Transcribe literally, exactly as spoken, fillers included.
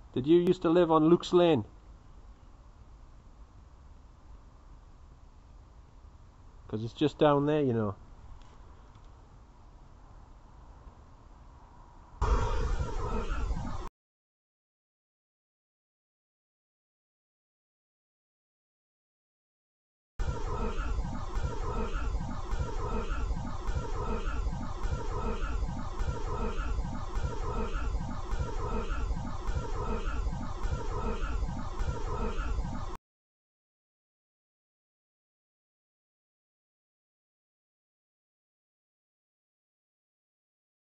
Did you used to live on Luke's Lane? Because it's just down there, you know.